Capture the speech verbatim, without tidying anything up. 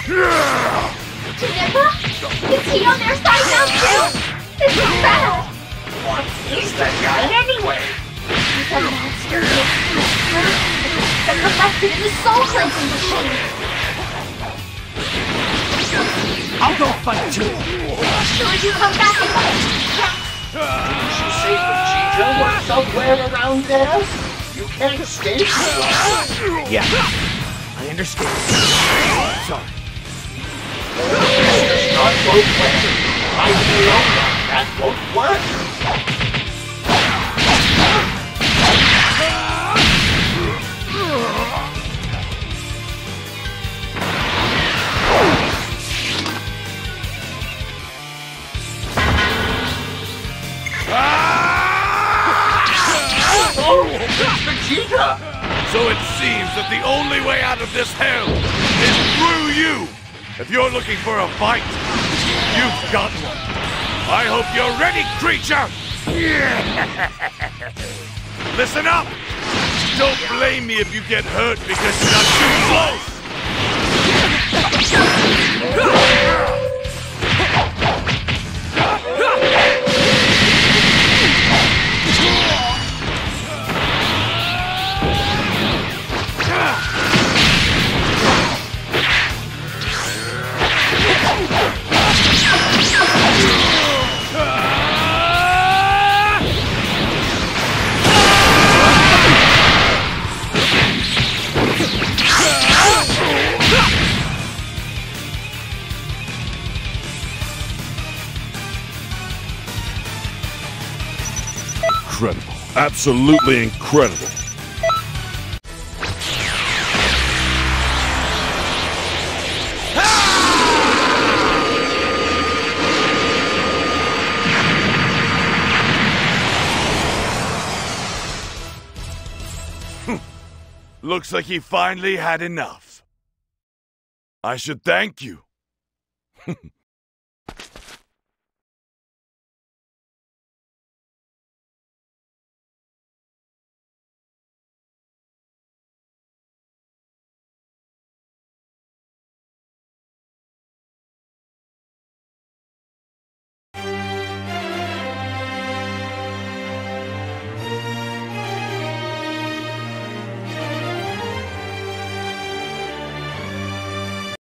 Janemba? Is he on their side now too? This is bad! What is that guy anyway? He's a monster. The collected in the soul cleansing machine. I'll go fight too. Sure you come back and fight? Didn't you say Vegeta was somewhere around there? You can't stay too long. Yeah, I understand. Sorry. This does not work well. I know that that won't work. Oh, Vegeta! So it seems that the only way out of this hell is through you! If you're looking for a fight, you've got one. I hope you're ready, creature! Listen up! Don't blame me if you get hurt because you got too close! Incredible. Absolutely incredible. Looks like he finally had enough. I should thank you.